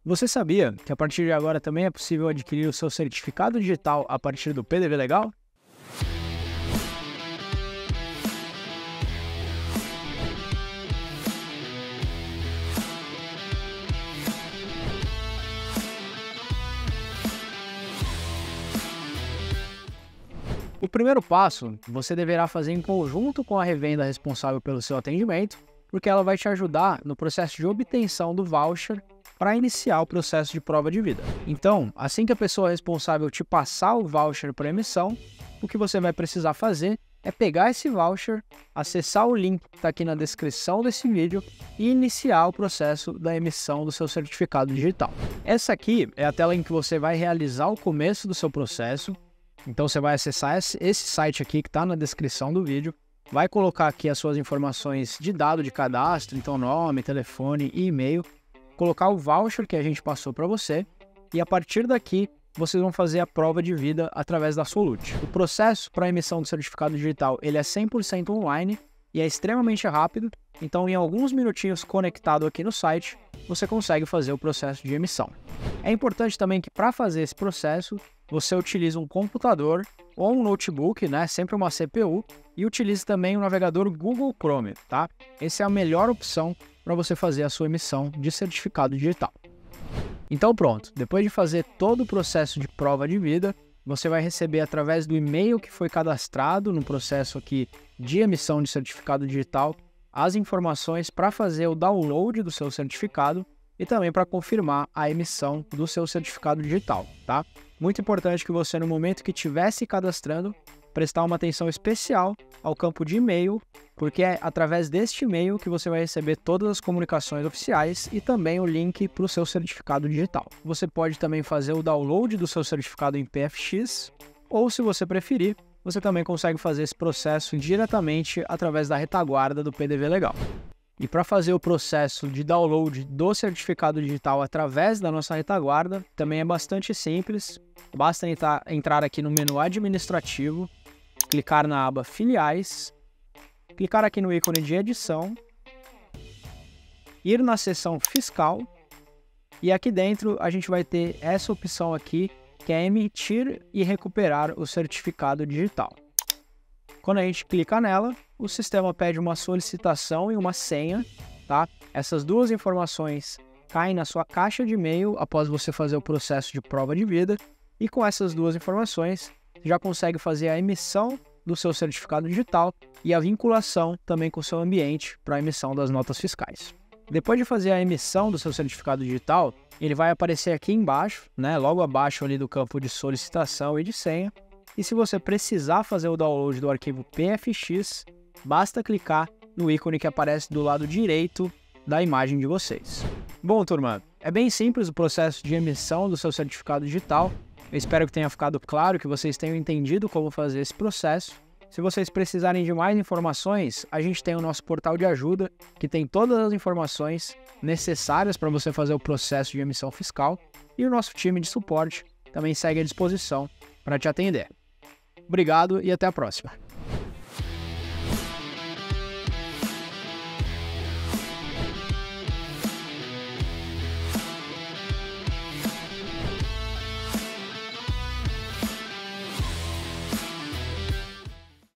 Você sabia que a partir de agora também é possível adquirir o seu certificado digital a partir do PDV Legal? O primeiro passo você deverá fazer em conjunto com a revenda responsável pelo seu atendimento, porque ela vai te ajudar no processo de obtenção do voucher para iniciar o processo de prova de vida. Então, assim que a pessoa responsável te passar o voucher para emissão, o que você vai precisar fazer é pegar esse voucher, acessar o link que está aqui na descrição desse vídeo e iniciar o processo da emissão do seu certificado digital. Essa aqui é a tela em que você vai realizar o começo do seu processo. Então você vai acessar esse site aqui que está na descrição do vídeo, vai colocar aqui as suas informações de dado de cadastro, então nome, telefone e e-mail, colocar o voucher que a gente passou para você e a partir daqui vocês vão fazer a prova de vida através da Solute. O processo para a emissão do certificado digital ele é 100% online e é extremamente rápido, então em alguns minutinhos conectado aqui no site, você consegue fazer o processo de emissão. É importante também que para fazer esse processo, você utilize um computador ou um notebook, né, sempre uma CPU, e utilize também o navegador Google Chrome, tá? Essa é a melhor opção para você fazer a sua emissão de certificado digital. Então pronto, depois de fazer todo o processo de prova de vida, você vai receber através do e-mail que foi cadastrado no processo aqui de emissão de certificado digital, as informações para fazer o download do seu certificado e também para confirmar a emissão do seu certificado digital, tá? Muito importante que você, no momento que estiver se cadastrando, prestar uma atenção especial ao campo de e-mail, porque é através deste e-mail que você vai receber todas as comunicações oficiais e também o link para o seu certificado digital. Você pode também fazer o download do seu certificado em PFX, ou se você preferir, você também consegue fazer esse processo diretamente através da retaguarda do PDV Legal. E para fazer o processo de download do certificado digital através da nossa retaguarda, também é bastante simples. Basta entrar aqui no menu administrativo, clicar na aba filiais, clicar aqui no ícone de edição, ir na seção fiscal e aqui dentro a gente vai ter essa opção aqui que é emitir e recuperar o certificado digital. Quando a gente clica nela, o sistema pede uma solicitação e uma senha, tá? Essas duas informações caem na sua caixa de e-mail após você fazer o processo de prova de vida e com essas duas informações já consegue fazer a emissão do seu certificado digital e a vinculação também com o seu ambiente para a emissão das notas fiscais. Depois de fazer a emissão do seu certificado digital, ele vai aparecer aqui embaixo, né? Logo abaixo ali do campo de solicitação e de senha. E se você precisar fazer o download do arquivo PFX, basta clicar no ícone que aparece do lado direito da imagem de vocês. Bom, turma, é bem simples o processo de emissão do seu certificado digital. Eu espero que tenha ficado claro, que vocês tenham entendido como fazer esse processo. Se vocês precisarem de mais informações, a gente tem o nosso portal de ajuda, que tem todas as informações necessárias para você fazer o processo de emissão fiscal. E o nosso time de suporte também segue à disposição para te atender. Obrigado e até a próxima.